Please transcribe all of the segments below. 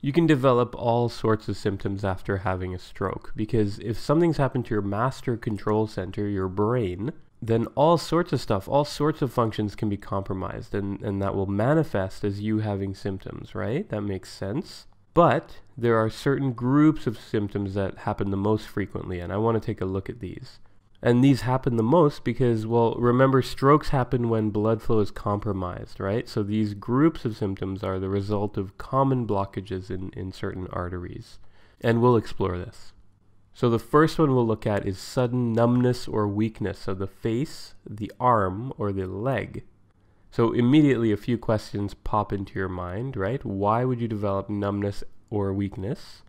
You can develop all sorts of symptoms after having a stroke, because if something's happened to your master control center, your brain, then all sorts of stuff, all sorts of functions can be compromised, and that will manifest as you having symptoms, right? That makes sense. But there are certain groups of symptoms that happen the most frequently, and I want to take a look at these. And these happen the most because, well, remember, strokes happen when blood flow is compromised, right? So these groups of symptoms are the result of common blockages in certain arteries. And we'll explore this. So the first one we'll look at is sudden numbness or weakness of the face, the arm, or the leg. So immediately a few questions pop into your mind, right? Why would you develop numbness or weakness?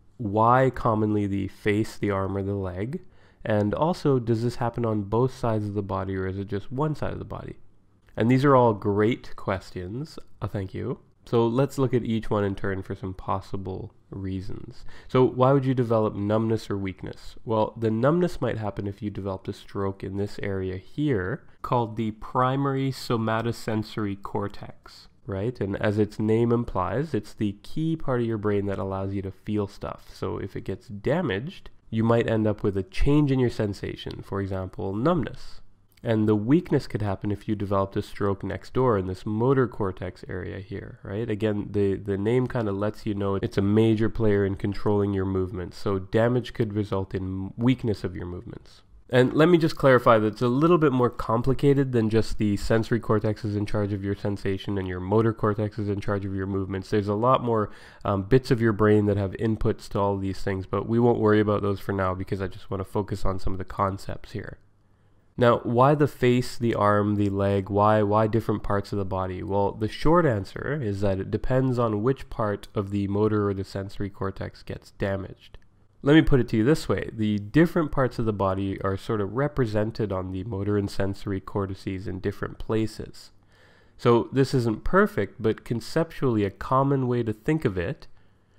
Why commonly the face, the arm, or the leg? And also, does this happen on both sides of the body, or is it just one side of the body? And these are all great questions. Thank you. So let's look at each one in turn for some possible reasons. So why would you develop numbness or weakness? Well, the numbness might happen if you developed a stroke in this area here, called the primary somatosensory cortex, right? And as its name implies, it's the key part of your brain that allows you to feel stuff. So if it gets damaged, you might end up with a change in your sensation, for example, numbness. And the weakness could happen if you developed a stroke next door in this motor cortex area here, right? Again, the name kind of lets you know it's a major player in controlling your movements, so damage could result in weakness of your movements. And let me just clarify that it's a little bit more complicated than just the sensory cortex is in charge of your sensation and your motor cortex is in charge of your movements. There's a lot more bits of your brain that have inputs to all these things, but we won't worry about those for now because I just want to focus on some of the concepts here. Now, why the face, the arm, the leg? Why different parts of the body? Well, the short answer is that it depends on which part of the motor or the sensory cortex gets damaged. Let me put it to you this way. The different parts of the body are sort of represented on the motor and sensory cortices in different places. So this isn't perfect, but conceptually a common way to think of it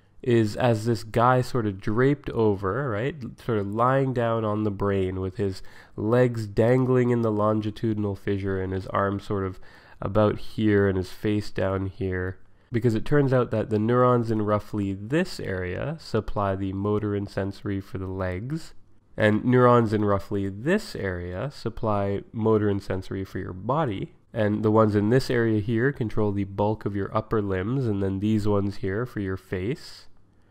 is as this guy sort of draped over, right, sort of lying down on the brain with his legs dangling in the longitudinal fissure and his arms sort of about here and his face down here. Because it turns out that the neurons in roughly this area supply the motor and sensory for the legs, and neurons in roughly this area supply motor and sensory for your body, and the ones in this area here control the bulk of your upper limbs, and then these ones here for your face.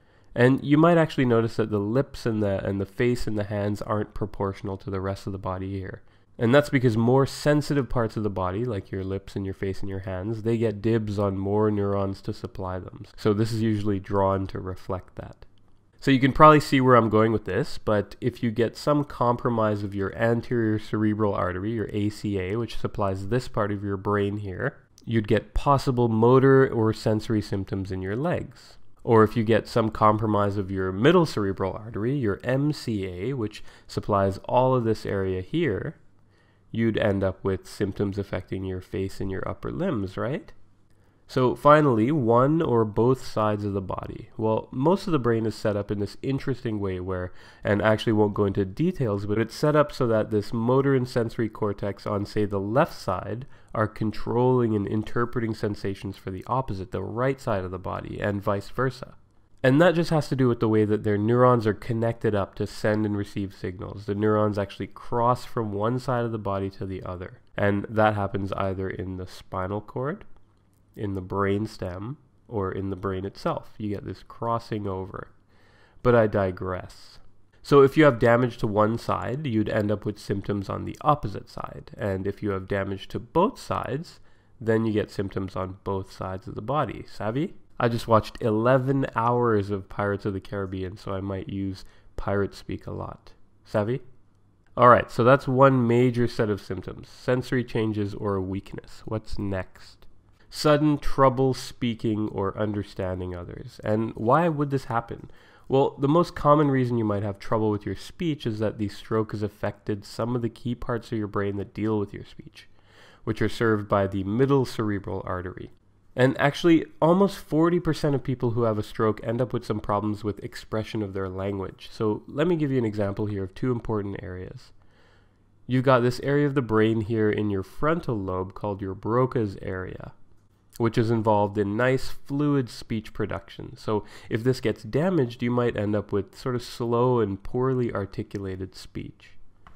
And you might actually notice that the lips and the face and the hands aren't proportional to the rest of the body here. And that's because more sensitive parts of the body, like your lips and your face and your hands, they get dibs on more neurons to supply them. So this is usually drawn to reflect that. So you can probably see where I'm going with this, but if you get some compromise of your anterior cerebral artery, your ACA, which supplies this part of your brain here, you'd get possible motor or sensory symptoms in your legs. Or if you get some compromise of your middle cerebral artery, your MCA, which supplies all of this area here, you'd end up with symptoms affecting your face and your upper limbs, right? So finally, one or both sides of the body. Well, most of the brain is set up in this interesting way where, and I actually won't go into details, but it's set up so that this motor and sensory cortex on, say, the left side are controlling and interpreting sensations for the opposite, the right side of the body, and vice versa. And that just has to do with the way that their neurons are connected up to send and receive signals. The neurons actually cross from one side of the body to the other. And that happens either in the spinal cord, in the brain stem, or in the brain itself. You get this crossing over. But I digress. So if you have damage to one side, you'd end up with symptoms on the opposite side. And if you have damage to both sides, then you get symptoms on both sides of the body. Savvy? I just watched 11 hours of Pirates of the Caribbean, so I might use pirate speak a lot. Savvy? Alright, so that's one major set of symptoms. Sensory changes or weakness. What's next? Sudden trouble speaking or understanding others. And why would this happen? Well, the most common reason you might have trouble with your speech is that the stroke has affected some of the key parts of your brain that deal with your speech, which are served by the middle cerebral artery. And actually, almost 40% of people who have a stroke end up with some problems with expression of their language. So let me give you an example here of two important areas. You've got this area of the brain here in your frontal lobe called your Broca's area. which is involved in nice fluid speech production. So if this gets damaged, you might end up with sort of slow and poorly articulated speech.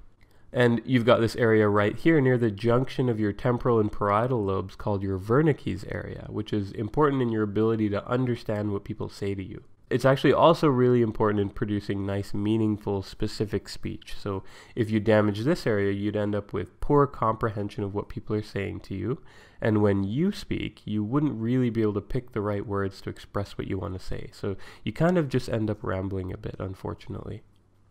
And you've got this area right here near the junction of your temporal and parietal lobes called your Wernicke's area, which is important in your ability to understand what people say to you. It's actually also really important in producing nice, meaningful, specific speech. So if you damage this area, you'd end up with poor comprehension of what people are saying to you. And when you speak, you wouldn't really be able to pick the right words to express what you want to say. So you kind of just end up rambling a bit, unfortunately.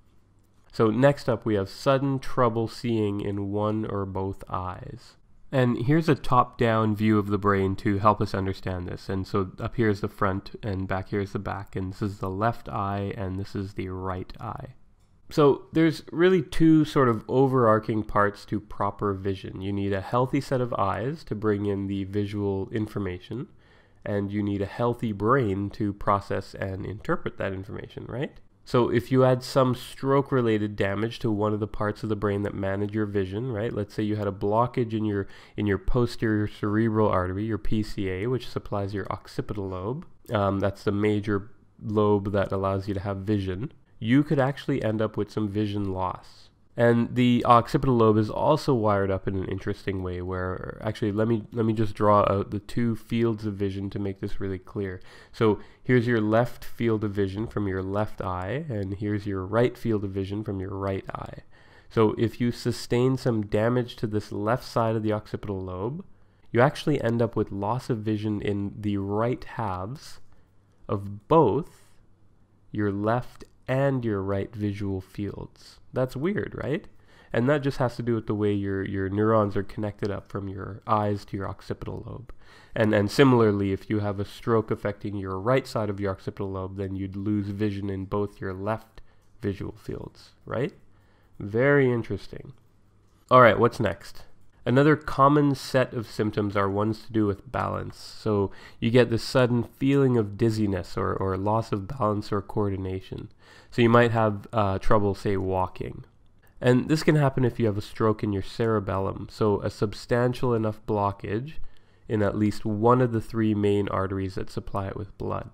So next up, we have sudden trouble seeing in one or both eyes. And here's a top-down view of the brain to help us understand this. And so up here is the front, and back here is the back, and this is the left eye, and this is the right eye. So there's really two sort of overarching parts to proper vision. You need a healthy set of eyes to bring in the visual information, and you need a healthy brain to process and interpret that information, right? So if you had some stroke-related damage to one of the parts of the brain that manage your vision, right? Let's say you had a blockage in your posterior cerebral artery, your PCA, which supplies your occipital lobe. That's the major lobe that allows you to have vision. You could actually end up with some vision loss. And the occipital lobe is also wired up in an interesting way where, actually, let me just draw out the two fields of vision to make this really clear. So here's your left field of vision from your left eye, and here's your right field of vision from your right eye. So if you sustain some damage to this left side of the occipital lobe, you actually end up with loss of vision in the right halves of both your left and your right visual fields. That's weird, right? And that just has to do with the way your neurons are connected up from your eyes to your occipital lobe. And similarly, if you have a stroke affecting your right side of your occipital lobe, then you'd lose vision in both your left visual fields, right? Very interesting. All right, what's next? Another common set of symptoms are ones to do with balance. So you get this sudden feeling of dizziness or loss of balance or coordination. So you might have trouble, say, walking. And this can happen if you have a stroke in your cerebellum, so a substantial enough blockage in at least one of the three main arteries that supply it with blood.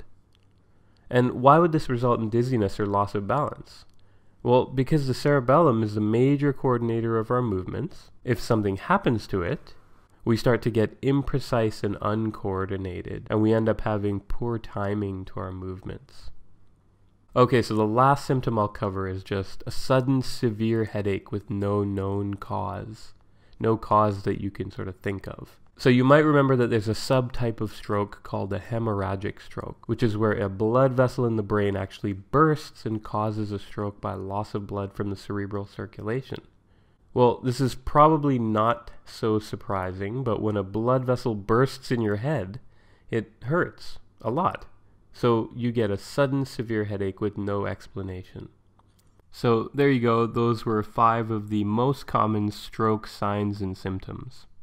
And why would this result in dizziness or loss of balance? Well, because the cerebellum is the major coordinator of our movements. If something happens to it, we start to get imprecise and uncoordinated, and we end up having poor timing to our movements. Okay, so the last symptom I'll cover is just a sudden severe headache with no known cause. No cause that you can sort of think of. So you might remember that there's a subtype of stroke called a hemorrhagic stroke, which is where a blood vessel in the brain actually bursts and causes a stroke by loss of blood from the cerebral circulation. Well, this is probably not so surprising, but when a blood vessel bursts in your head, it hurts a lot. So you get a sudden severe headache with no explanation. So there you go, those were 5 of the most common stroke signs and symptoms.